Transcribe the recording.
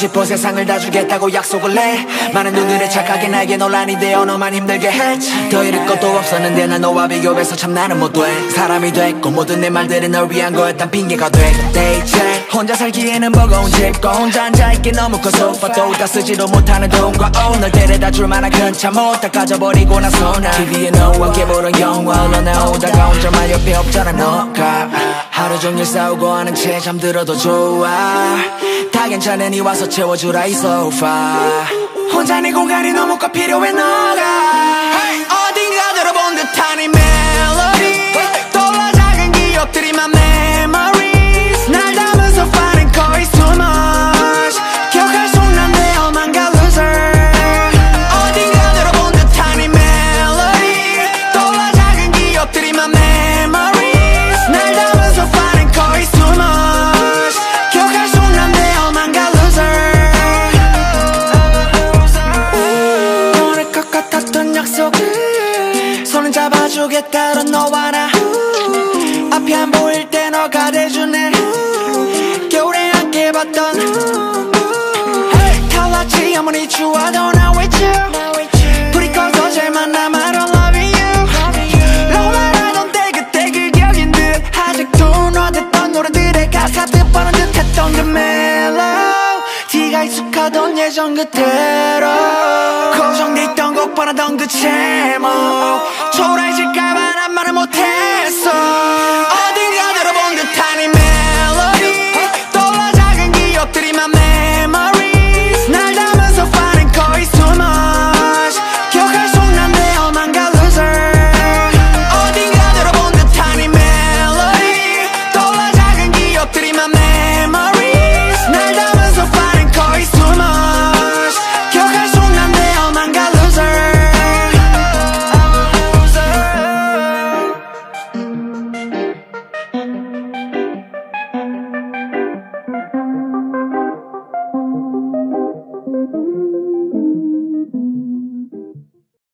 싶어 세상을 다 주겠다고 약속을 해. 많은 눈들에 착하게 나에게 논란이 되어 너만 힘들게 했지. 더 잃을 것도 없었는데 난 너와 비교해서 참 나는 못돼. 사람이 됐고 모든 내 말들은 널 위한 거였단 핑계가 돼. 이제 혼자 살기에는 버거운 집과 혼자 앉아있기 너무 커서 또 다 쓰지도 못하는 돈과 널 데려다 줄 만한 큰 차 못 다 가져버리고 나서 나 TV에 너와 함께 보던 영화 흘러나오다가 혼자만 옆에 없잖아 너가. 하루 종일 싸우고 하는 채 잠들어도 좋아. 다 괜찮으니 와서 채워주라 이 소파. 혼자 네 공간이 너무 꼭 필요해 너가. 어딘가 들어본 듯한 이 멜로디 떠올라 작은 기억들이 my memories. 날 담아서 finding 거의 too much. 기억할 수 없는데 oh my god loser. 어딘가 들어본 듯한 이 멜로디 떠올라 작은 기억들이 my memories. 날 담아서 finding 거의 too much. 기억할 수 없는데 oh my god loser. 너를 것 같았던 약속을 손을 잡아주겠다던 너와 나. 앞이 안 보일 때 너가 돼주네. 겨울에 함께 봤던 탈락지 아무리 추워도 now with you. 불이 꺼서 제일 만남 I don't love you. 너만 알던 때 그때 그 기억인 듯. 아직도 너 듣던 노래들의 가사 뜻보는 듯했던 그 멜로디가 익숙하던 예전 그대로 고정돼 있던 곡 뻔하던 그 제목 초라해질까